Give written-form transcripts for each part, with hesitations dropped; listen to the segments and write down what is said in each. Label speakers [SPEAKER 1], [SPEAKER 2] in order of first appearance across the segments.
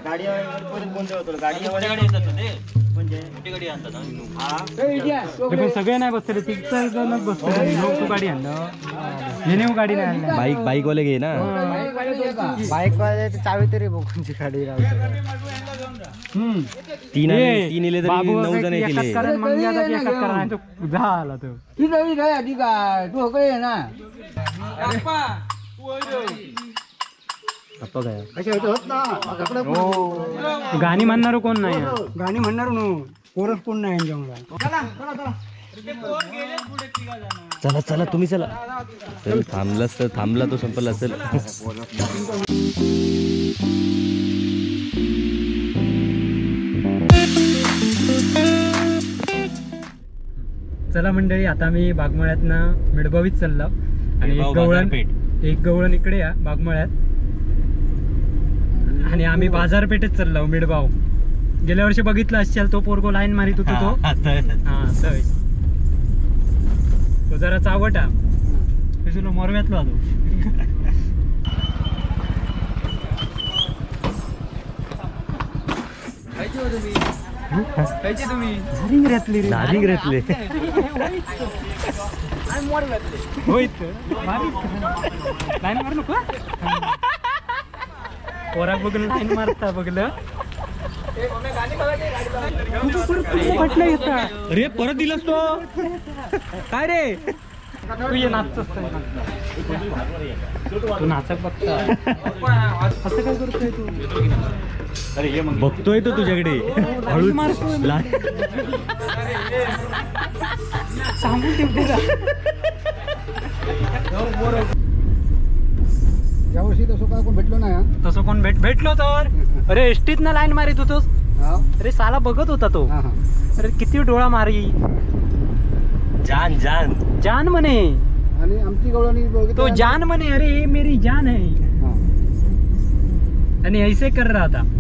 [SPEAKER 1] गाडी सगळे नाही बसले तिकडे बसले तू गाडी आणलं गाडी नाही
[SPEAKER 2] बाईक वाले घे ना
[SPEAKER 1] बाईक वाले चावी तरी कोणची गाडी
[SPEAKER 2] तीन इले तरी 9 जण येतील
[SPEAKER 1] झाला तो तू काय ना गाणी म्हणणार कोण नाही गाणी म्हणणार कोरस कोण नाही
[SPEAKER 2] चला चला तुम्ही चला चल थांबलास तर थांबला तो संपला असेल
[SPEAKER 1] चला मंडळी आता मी बागमळ्यातनं मिडबावीत चाललो आणि एक गवळण इकडे या बागमळ्यात आणि आम्ही बाजारपेठेत चाललो मिडबाव गेल्या वर्षी बघितलं असेल तो पोरगो लाईन मारित होतो तो तो जरा चावटा तुला मोरव्यातलो तो लाईन मारू नको पोराक बघलं लाईन मारता बघलं
[SPEAKER 2] अरे परत दिलास तो काय रे
[SPEAKER 1] तू ये नाचतोस तू नाचक बघता असं काय करतोय तू
[SPEAKER 2] अरे बघतोय तो तुझ्याकडे हळूच
[SPEAKER 1] सांगून ठेवते
[SPEAKER 3] यावर्षी तसं काय कोण भेटलो नाही
[SPEAKER 1] तसं कोण भेटलो तर अरे एसटीत ना लाईन मारित होतोस अरे साला बघत होता तो अरे किती डोळा मारी
[SPEAKER 2] जान जान
[SPEAKER 1] जान म्हणे
[SPEAKER 3] आणि आमची गवळणी
[SPEAKER 1] तो जान म्हणे अरे ये मेरी जान है आणि ऐसे कर रहा था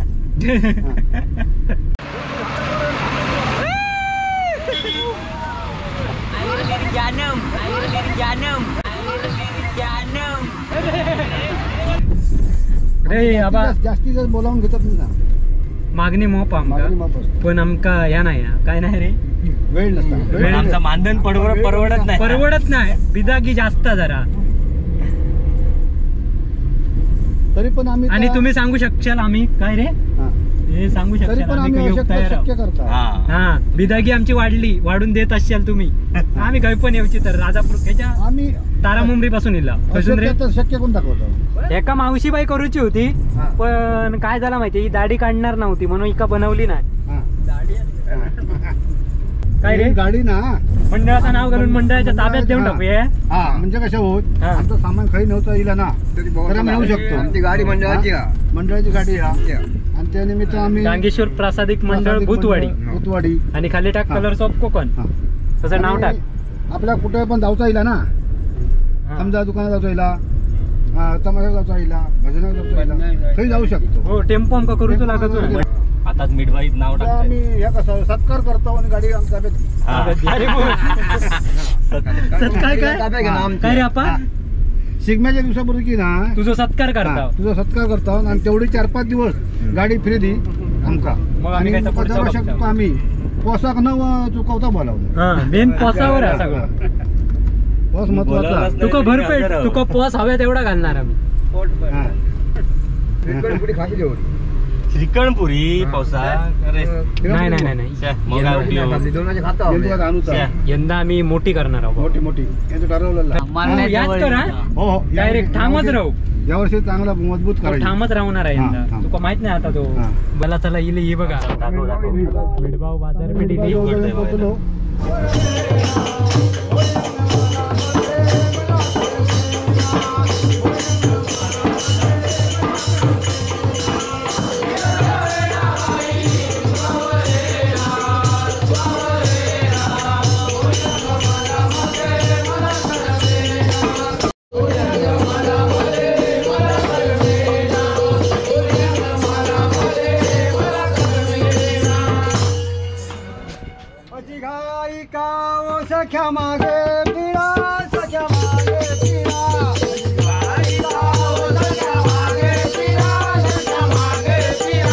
[SPEAKER 1] रे आबा
[SPEAKER 3] जास्तीत जास्त बोलावून घेतात ना
[SPEAKER 1] मागणी मोप आमका पण आमका ह्या नाही काय नाही रे
[SPEAKER 3] वेळ नसता
[SPEAKER 2] आमचा मानधन
[SPEAKER 1] परवडत नाही बिदागी जास्त जरा
[SPEAKER 3] तरी पण आम्ही
[SPEAKER 1] आणि तुम्ही सांगू शकशाल आम्ही काय रे हे सांगू शकशाल हा बिदागी आमची वाढून देत असाल तुम्ही आम्ही काही पण येऊची तर राजापूर ह्याच्या
[SPEAKER 3] आम्ही
[SPEAKER 1] तारामुंबरी पासून इला
[SPEAKER 3] शक्य कोण दाखवतो
[SPEAKER 1] एका मावशी बाई करूची होती पण काय झालं माहिती ही दाढी काढणार नव्हती म्हणून इका बनवली नाही काय रे
[SPEAKER 3] गाडी ना
[SPEAKER 1] मंडळाचं नाव घालून मंडळाच्या ताब्यात देऊन टाकूया
[SPEAKER 3] म्हणजे कसं होत आमचं सामान खाली नव्हतं इला ना तरी मिळू शकतो आमची गाडी मंडळाची गाडी आणि त्या निमित्त आम्ही
[SPEAKER 1] डांगेश्वर प्रासादिक मंडळ भूतवाडी आणि खाली टाक कलर्स ऑफ कोकण तसं नाव टाक
[SPEAKER 3] आपल्या कुठे पण जाऊचा येईल ना समजा दुकानात जाऊचा येईल तमाशा जाऊचा येईल भजनात जाऊचा येईल काही जाऊ शकतो
[SPEAKER 1] हो टेम्पो आमका करूच लागत
[SPEAKER 2] आता मिडवाईत नाव टाकतो
[SPEAKER 3] आम्ही हे कसं सत्कार करतो आणि गाडी आमच्या
[SPEAKER 1] काय रे आपा
[SPEAKER 3] शिगम्याच्या दिवसापूर्वी की ना
[SPEAKER 1] तुझा सत्कार करता
[SPEAKER 3] आणि तेवढी 4-5 दिवस गाडी फ्री दी आमका आणि आम्ही पोशाख न चुकवता बोलावलं
[SPEAKER 1] मेन पोसावर आहे सगळं
[SPEAKER 3] पोस महत्वाचा
[SPEAKER 1] तुका भरपेट तुका पोस हव्या तेवढा घालणार आम्ही
[SPEAKER 2] श्रीकणपुरी पावसा
[SPEAKER 1] नाही यंदा आम्ही मोठी करणार आहोत
[SPEAKER 3] मोठी ठरवलेलं
[SPEAKER 1] डायरेक्ट ठामच राहू
[SPEAKER 3] यावर्षी चांगला मजबूत करायचं
[SPEAKER 1] ठामच राहणार आहे यंदा तुका माहित नाही आता तो मला चला इले ही बघा मिडबाव बाजारपेठ
[SPEAKER 3] सख्या मागे पिरा सख्या मागे पिरा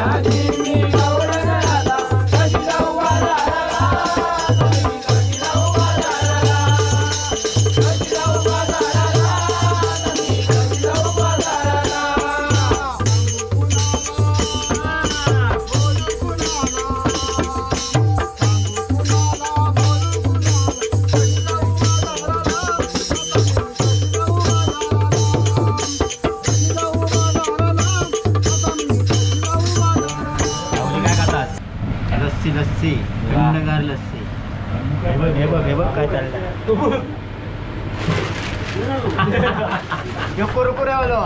[SPEAKER 1] लस्सी थंडगार लस्सी. हे बघ काय चाललंय. कुरकुरे वाला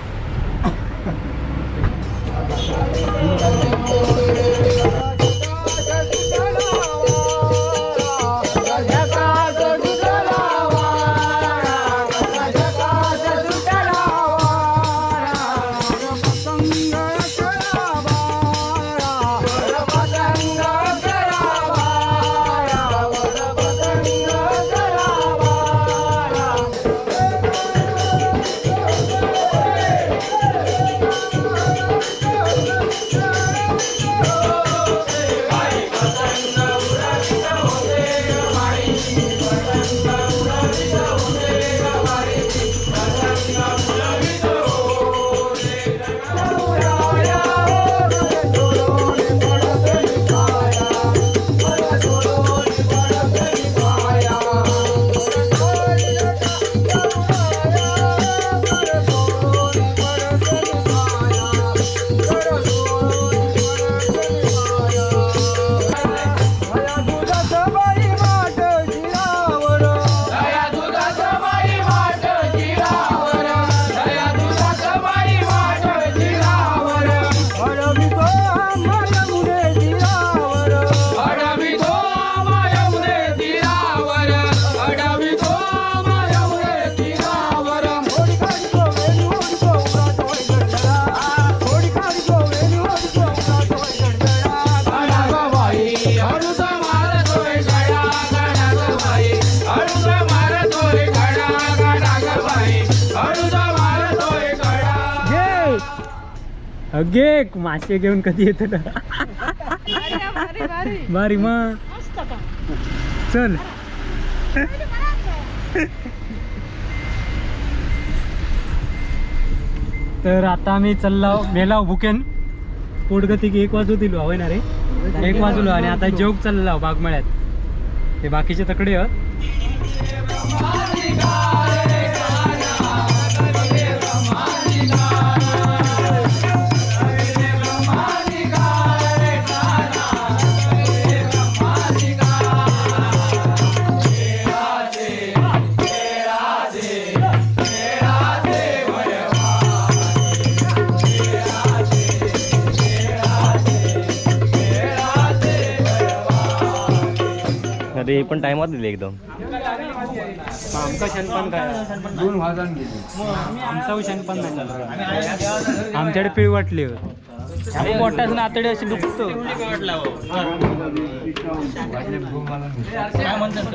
[SPEAKER 1] अगे मासे घेऊन कधी येत बारी मग चल. तर आता आम्ही चाललो मेलाव भुकेन पोटगती की 1 वाजू दिलो हवय ना रे 1 वाजलो आणि आता जेवक चाललो बागमळ्यात. ते बाकीचे तकडे
[SPEAKER 2] अरे पण टाइमात दिले एकदम.
[SPEAKER 1] आमचा शनपान काय
[SPEAKER 3] 2 वाजून गेले.
[SPEAKER 1] आमचा शनपान नाही चालू. आमच्याकडे पिळ वाटली पोटाच नातडे अशी दुखतो. काय म्हणतात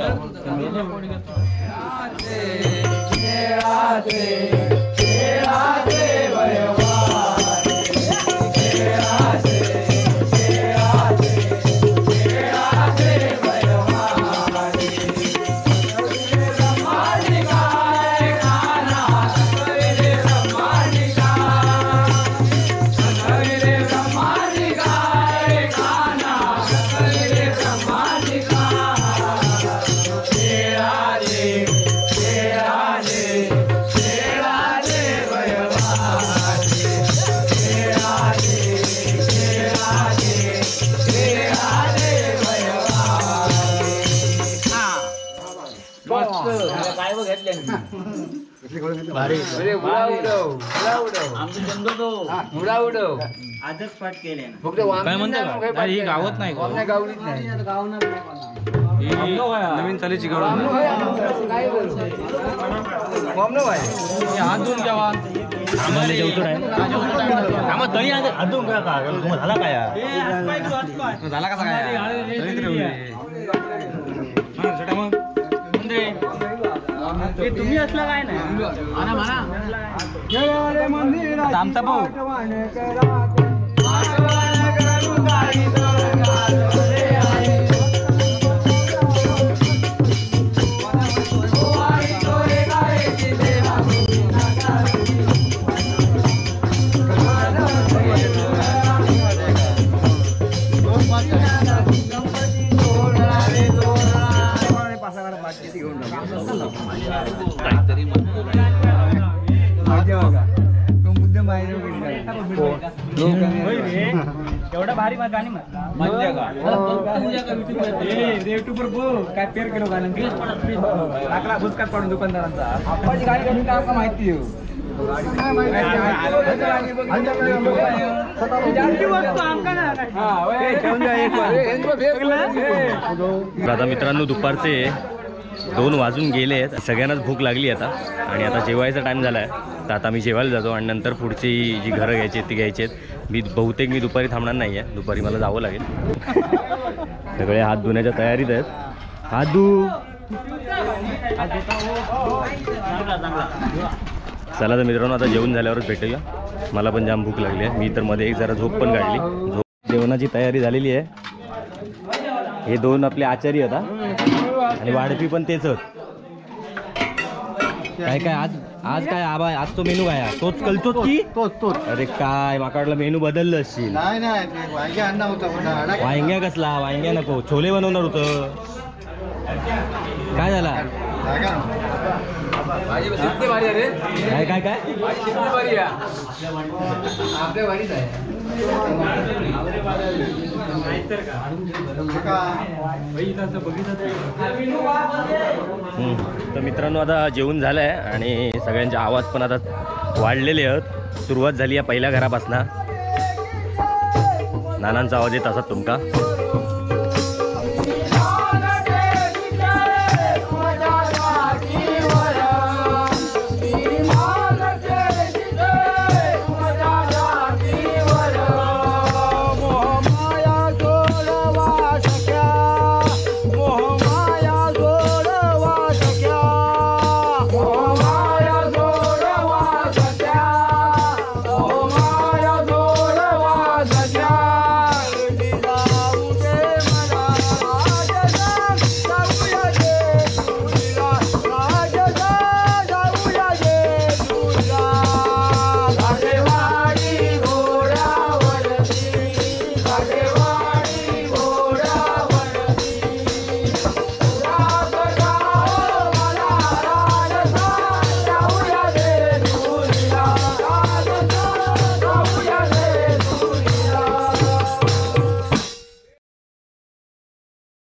[SPEAKER 1] आजच पाठ केले
[SPEAKER 2] काय म्हणतो ही गावत नाही नवीन चालीची गाव हात धुवून घ्यावा. तळी अजून झाला काय झाला कसा काय
[SPEAKER 1] तुम्ही असला काय नाही आमचा भाऊ एवढा भारी गाणी काय पेर केलो गाणं लाकडा भुसकात पडून दुकानदारांचा माहिती
[SPEAKER 2] आता मित्रांनो दुपारचे 2 वाजून गेले आहेत. सगळ्यांनाच भूक लागली आता आणि आता जेवायचा टाईम झाला आहे. तर आता मी जेवायला जातो आणि नंतर पुढची जी घरं घ्यायची आहेत ती घ्यायची आहेत. मी दुपारी थांबणार नाही आहे. दुपारी मला जावं लागेल. सगळे हात धुण्याच्या तयारीत आहेत. हात धु. चला तर मित्रांनो आता जेवण झाल्यावरच भेटूया. मला पण जाम भूक लागली आहे. मी तर मध्ये एक जरा झोप पण काढली. जेवणाची तयारी झालेली आहे. हे 2 आपले आचारी होता आणि वाढपी पण तेच होत. काय काय आज काय आबा आज तो मेनू काय तोच कळतोच की
[SPEAKER 3] तोच
[SPEAKER 2] अरे काय माकडला मेनू बदललं असशील.
[SPEAKER 3] नाही वांग्या आणला होता.
[SPEAKER 2] वांग्या कसला वांग्या नको छोले बनवणार होतं. काय झाला काय काय काय तर मित्रांनो आता जेवण झालं आहे आणि सगळ्यांचे आवाज पण आता वाढलेले आहेत. सुरुवात झाली आहे पहिल्या घरापासून. नानांचा आवाज येत असत तुमका.